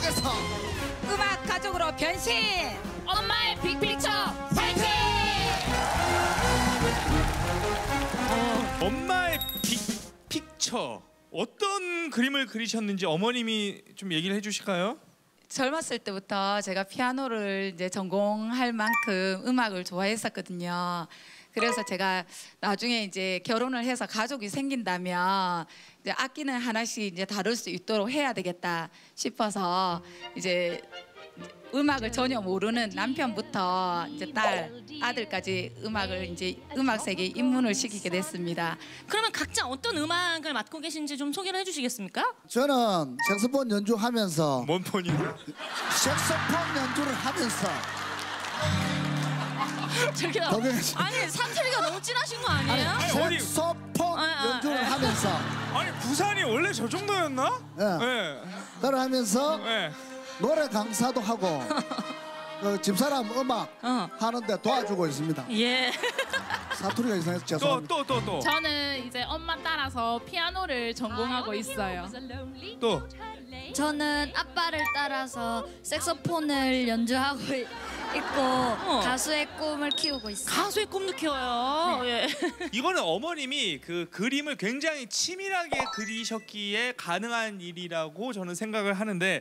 속에서 음악 가족으로 변신. 엄마의 빅픽처 파이팅! 엄마의 빅픽처 어떤 그림을 그리셨는지 어머님이 좀 얘기를 해주실까요? 젊었을 때부터 제가 피아노를 이제 전공할 만큼 음악을 좋아했었거든요. 그래서 제가 나중에 이제 결혼을 해서 가족이 생긴다면 이제 악기는 하나씩 이제 다룰 수 있도록 해야 되겠다 싶어서 이제 음악을 전혀 모르는 남편부터 이제 딸, 아들까지 음악을 이제 음악 세계에 입문을 시키게 됐습니다. 그러면 각자 어떤 음악을 맡고 계신지 좀 소개를 해주시겠습니까? 저는 색소폰 연주하면서 뭔 폰이? 색소폰 연주를 하면서 저기요. 아니 사투리가 너무 진하신 거 아니에요? 어디? 색소폰 연주를 하면서 아니 부산이 원래 저 정도였나? 네. 그걸 하면서 네. 노래 강사도 하고 그 집사람 음악 하는데 도와주고 있습니다. 예. 사투리가 이상해서 죄송합니다. 또. 저는 이제 엄마 따라서 피아노를 전공하고 있어요. 또. 저는 아빠를 따라서 색소폰을 연주하고 있고 가수의 꿈을 키우고 있어요. 가수의 꿈도 키워요. 예. 이거는 어머님이 그 그림을 굉장히 치밀하게 그리셨기에 가능한 일이라고 저는 생각을 하는데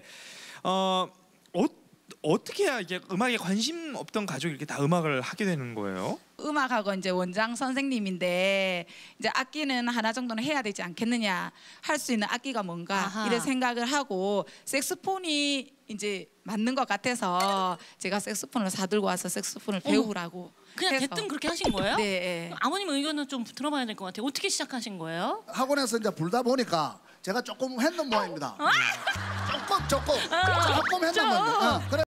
어떻게 해야 이게 음악에 관심 없던 가족이 이렇게 다 음악을 하게 되는 거예요? 음악하고 이제 원장 선생님인데 이제 악기는 하나 정도는 해야 되지 않겠느냐, 할 수 있는 악기가 뭔가 이런 생각을 하고 색소폰이 이제 맞는 것 같아서 제가 색소폰을 사들고 와서 색소폰을 배우라고 그냥 해서. 대뜸 그렇게 하신 거예요? 네. 아버님 의견은 좀 들어봐야 될 것 같아요. 어떻게 시작하신 거예요? 학원에서 이제 불다 보니까 제가 조금 했는 모양입니다. 조금 했는 모양. 그래